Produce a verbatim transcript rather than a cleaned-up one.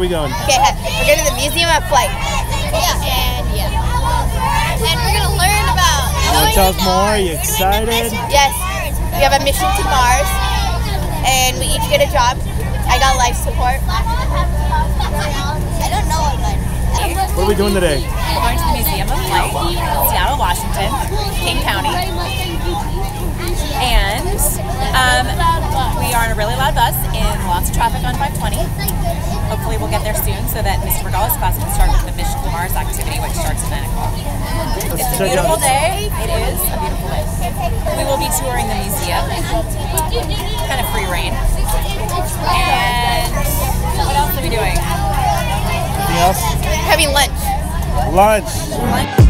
we going? Okay, we're going to the Museum of Flight. Yeah. And yeah. And we're going to learn about... You want to tell us more? Are you excited? Yes. We have a mission to Mars. And we each get a job. I got life support. I don't know what life. What are we doing today? We're going to the Museum of Flight, Seattle, Washington, King County. And um, we are in a really loud bus in lots of traffic on five twenty. Hopefully we'll get there soon so that Mister Regala's class can start with the Mission to Mars activity, which starts at nine o'clock. It's a beautiful day. It is a beautiful day. We will be touring the museum. Kind of free reign. And what else are we doing? Anything else? Having lunch. Lunch. Lunch.